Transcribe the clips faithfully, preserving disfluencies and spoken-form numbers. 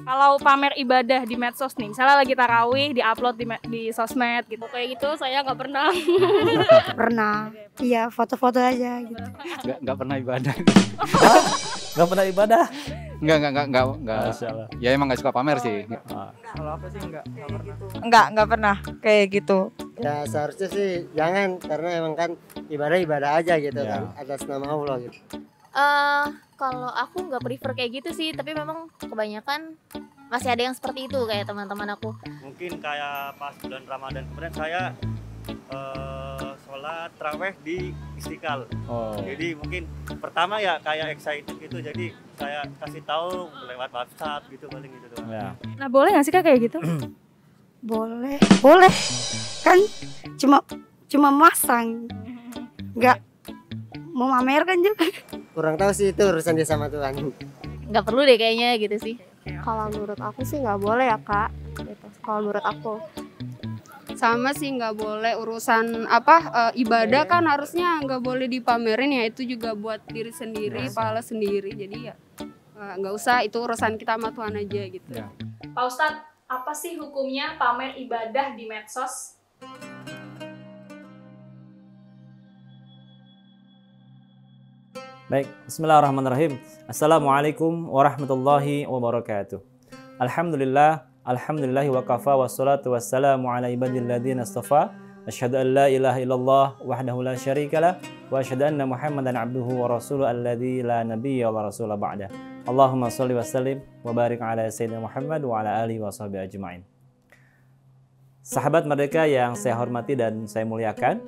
Kalau pamer ibadah di medsos nih, misalnya lagi tarawih, di-upload di, di sosmed gitu. Kayak gitu saya nggak pernah. Pernah. Iya, foto-foto aja gitu. Nggak, nggak pernah ibadah. Nggak pernah ibadah? Nggak, nggak, nggak, nggak, nggak. Masya Allah. Ya emang nggak suka pamer sih. Ah. Kalau apa sih nggak, nggak pernah. Enggak, enggak pernah kayak gitu. Ya seharusnya sih jangan, karena emang kan ibadah-ibadah aja gitu Ya. kan, atas nama Allah gitu. Eh kalau aku nggak prefer kayak gitu sih, tapi memang kebanyakan masih ada yang seperti itu kayak teman-teman aku. Mungkin kayak pas bulan Ramadan kemarin saya eh, sholat taraweh di Istiqlal. Oh. Jadi mungkin pertama ya kayak excited gitu, jadi saya kasih tahu lewat WhatsApp gitu paling gitu doang. Ya. Nah boleh nggak sih Kak kayak gitu? Boleh, boleh. Kan cuma cuma masang. Enggak mau mamerkan juga. Kurang tahu sih, itu urusan dia sama Tuhan. Nggak perlu deh kayaknya gitu sih. Kalau menurut aku sih nggak boleh ya kak. Gitu. Kalau menurut aku. Sama sih nggak boleh urusan apa e, ibadah kan harusnya nggak boleh dipamerin ya, itu juga buat diri sendiri, pahala sendiri. Jadi ya e, nggak usah, itu urusan kita sama Tuhan aja gitu. Ya. Pak Ustadz, apa sih hukumnya pamer ibadah di medsos? Baik, bismillahirrahmanirrahim. Assalamualaikum warahmatullahi wabarakatuh. Alhamdulillah, alhamdulillahi wa kafa wassalatu wassalamu ala ibadil ladzina istafa. Asyhadu an la ilaha illallah wahdahu la syarikalah wa asyhadu anna Muhammadan abduhu wa rasuluhu alladzi la nabiyya wa rasula ba'da. Allahumma shalli wa sallim wa barik ala sayyidina Muhammad wa ala alihi wa sahbihi ajma'in. Sahabat merdeka yang saya hormati dan saya muliakan,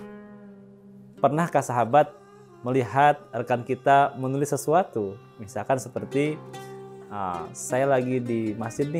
pernahkah sahabat melihat rekan kita menulis sesuatu, misalkan seperti uh, saya lagi di masjid nih,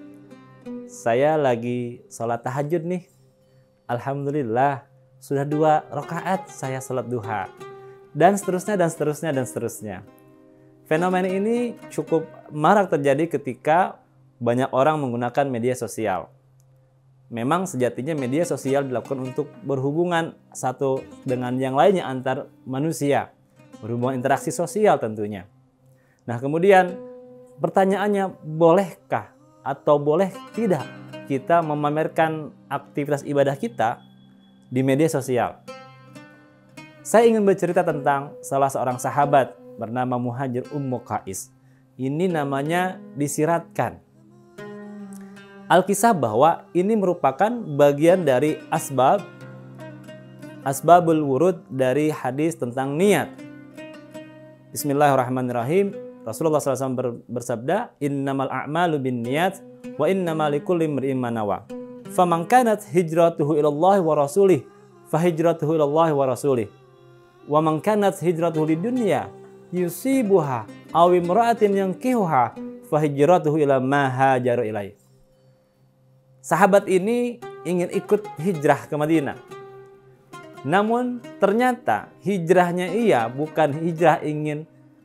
saya lagi sholat tahajud nih, alhamdulillah sudah dua rakaat saya sholat duha, dan seterusnya dan seterusnya dan seterusnya. Fenomena ini cukup marak terjadi ketika banyak orang menggunakan media sosial. Memang sejatinya media sosial dilakukan untuk berhubungan satu dengan yang lainnya antar manusia, berhubungan interaksi sosial tentunya. Nah kemudian pertanyaannya, bolehkah atau boleh tidak kita memamerkan aktivitas ibadah kita di media sosial? Saya ingin bercerita tentang salah seorang sahabat bernama Muhajir Ummu Qais. Ini namanya disiratkan. Alkisah bahwa ini merupakan bagian dari asbab asbabul wurud dari hadis tentang niat. Bismillahirrahmanirrahim. Rasulullah shallallahu alaihi wasallam bersabda, innamal a'malu bin niyat wa innamal likulli imri'in ma nawa. Faman kanat hijratuhu ilallahi wa rasulih fa hijratuhu ilallahi wa rasulih. Wa man kanat hijratuhu lidunya yusibuha aw imra'atin yankihuha fa hijratuhu ila ma hajaru ilaih. Sahabat ini ingin ikut hijrah ke Madinah. Namun ternyata hijrahnya ia bukan hijrah ingin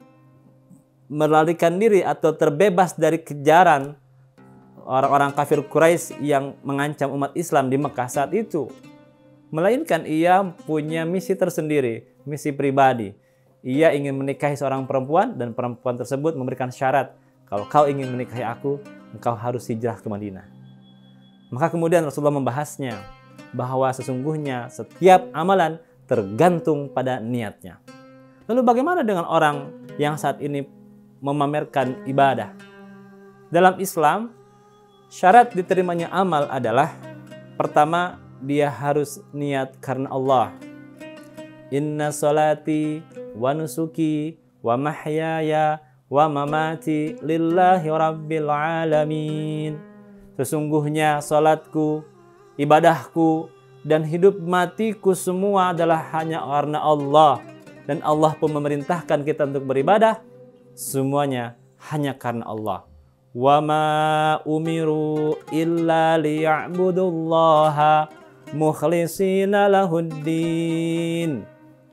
melarikan diri atau terbebas dari kejaran orang-orang kafir Quraisy yang mengancam umat Islam di Mekah saat itu. Melainkan ia punya misi tersendiri, misi pribadi. Ia ingin menikahi seorang perempuan dan perempuan tersebut memberikan syarat, kalau kau ingin menikahi aku, engkau harus hijrah ke Madinah. Maka kemudian Rasulullah membahasnya bahwa sesungguhnya setiap amalan tergantung pada niatnya. Lalu bagaimana dengan orang yang saat ini memamerkan ibadah? Dalam Islam, syarat diterimanya amal adalah pertama, dia harus niat karena Allah. Inna salati wa nusuki wa mahyaya wa mamati lillahi rabbil alamin. Sesungguhnya salatku, ibadahku, dan hidup matiku semua adalah hanya karena Allah. Dan Allah pun memerintahkan kita untuk beribadah, semuanya hanya karena Allah. Wa ma umiru illa liya'budullaha mukhlishina lahuddin.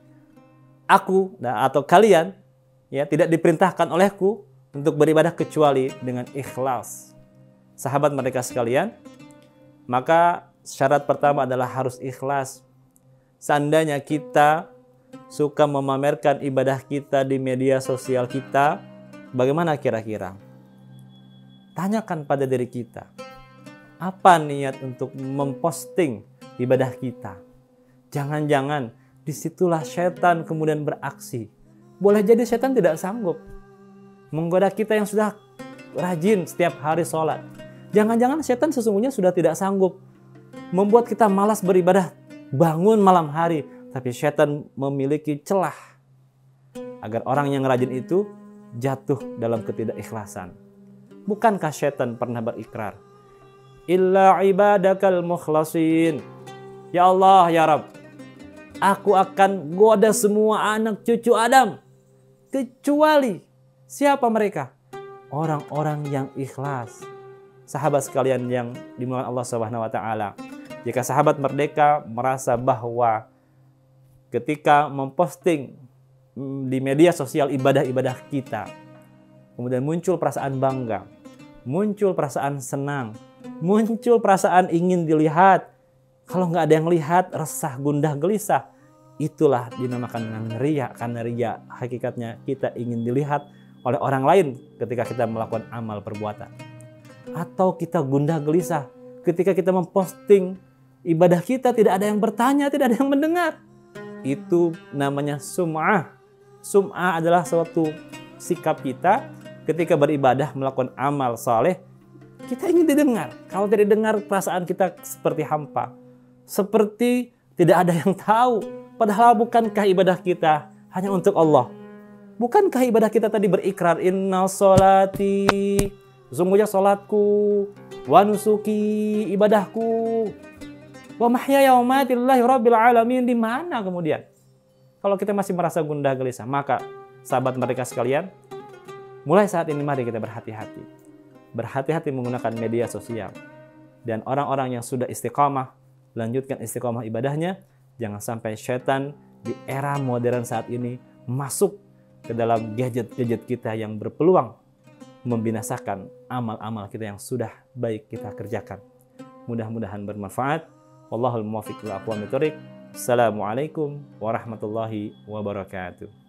Aku atau kalian ya tidak diperintahkan olehku untuk beribadah kecuali dengan ikhlas. Sahabat mereka sekalian, maka syarat pertama adalah harus ikhlas. Seandainya kita suka memamerkan ibadah kita di media sosial kita, bagaimana kira-kira? tanyakan pada diri kita, apa niat untuk memposting ibadah kita? Jangan-jangan disitulah setan kemudian beraksi. Boleh jadi setan tidak sanggup menggoda kita yang sudah rajin setiap hari sholat. Jangan-jangan setan sesungguhnya sudah tidak sanggup membuat kita malas beribadah bangun malam hari. Tapi setan memiliki celah agar orang yang rajin itu jatuh dalam ketidakikhlasan. Bukankah setan pernah berikrar, illa ibadakal mukhlasin, ya Allah ya Rabb, aku akan goda semua anak cucu Adam, kecuali siapa mereka? Orang-orang yang ikhlas. Sahabat sekalian yang dimuliakan Allah Subhanahu wa taala, jika sahabat merdeka merasa bahwa ketika memposting di media sosial ibadah-ibadah kita, kemudian muncul perasaan bangga, muncul perasaan senang, muncul perasaan ingin dilihat. Kalau nggak ada yang lihat, resah, gundah, gelisah. Itulah dinamakan dengan riya. Karena riya hakikatnya kita ingin dilihat oleh orang lain ketika kita melakukan amal perbuatan. Atau kita gundah gelisah ketika kita memposting ibadah kita, tidak ada yang bertanya, tidak ada yang mendengar. Itu namanya sum'ah. Sum'ah adalah suatu sikap kita ketika beribadah melakukan amal saleh, kita ingin didengar. Kalau tidak didengar, perasaan kita seperti hampa, seperti tidak ada yang tahu. Padahal bukankah ibadah kita hanya untuk Allah? Bukankah ibadah kita tadi berikrar, inna sholati, sesungguhnya sholatku, wa nusuki, ibadahku, wa mahyaya wa mamati lillahi rabbil alamin. Di mana kemudian? Kalau kita masih merasa gundah gelisah, maka sahabat mereka sekalian, mulai saat ini mari kita berhati-hati. Berhati-hati menggunakan media sosial. Dan orang-orang yang sudah istiqamah, lanjutkan istiqamah ibadahnya. Jangan sampai setan di era modern saat ini masuk ke dalam gadget-gadget kita yang berpeluang membinasakan amal-amal kita yang sudah baik kita kerjakan. Mudah-mudahan bermanfaat. Wallahul muwaffiq ila aqwamit thoriq. Assalamualaikum warahmatullahi wabarakatuh.